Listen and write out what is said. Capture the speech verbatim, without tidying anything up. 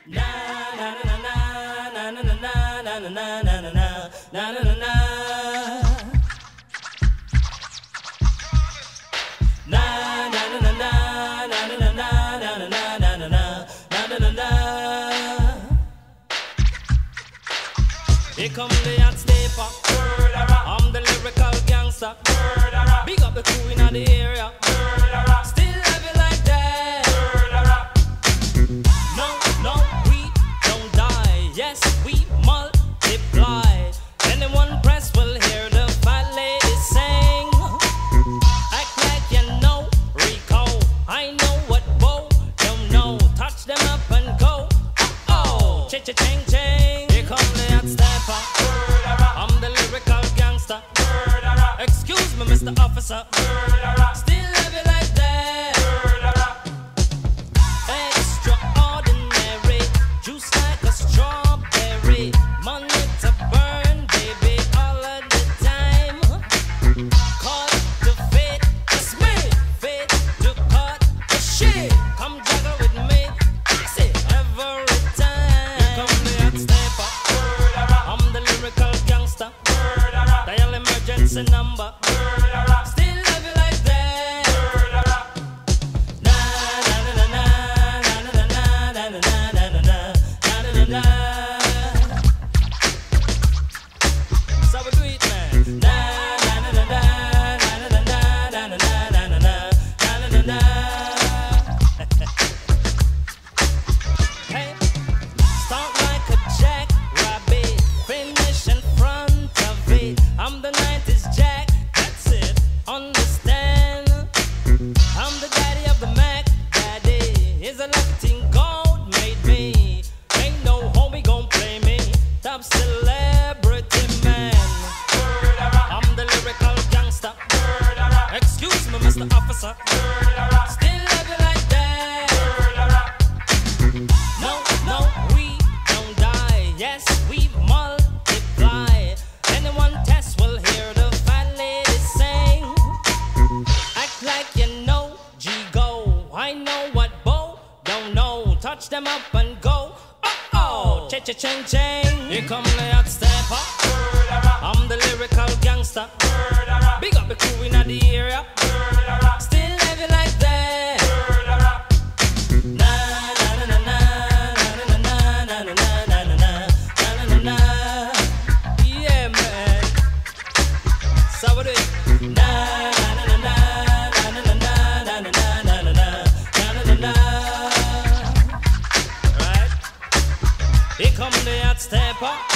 Na na na na na na na na na na na na na na na na. Na na na na na na na na na na na na na na na. Here come the hot stepper. I'm the lyrical gangster. Big up the crew in the area. Still love you like that. No, no, we don't die. Yes, we multiply. Anyone press will hear the fat lady sing. Act like you know Rico. I know what Bo don't know. Touch them up and go. Oh, cha-cha-ching, ching. Here come the hot stepper. I'm the lyrical gangster. Excuse me, Mister Officer. Still love you like that. Extraordinary, juice like a strawberry. Money to burn, baby, all of the time. Cut to fit, it's me. Fit to cut the shit. Come juggle with me, fix it every time. Here come the hot stepper. I'm the lyrical gangster. Dial emergency number. Still love you like that. Na na na na na na na na na na na na na na. So we do it, man. Na na na na na na na na na na na na na na. Hey, start like a jackrabbit, finish in front of it. I'm the nineties Jack. That's it. Understand? I'm the daddy of the Mac. Daddy is a lucky thing God made me. Ain't no homie gon' play me. Top celebrity man. I'm the lyrical gangster. Excuse me, Mister Officer. Still love you like that. No, no, we don't die. Yes, we multiply. Anyone test will hear the fat lady sing. Act like you know G-Go. I know what Bo don't know. Touch them up and go. Uh-oh, cha-cha-ching-ching. Here come the hot stepper. I'm the lyrical gangster. Big up the crew in the area. Still love you like that. Na na na na na na na na na na na na na na. Yeah, man. So we do it. Na na na na na na na na na na na na na na. Right. Here come the hot stepper.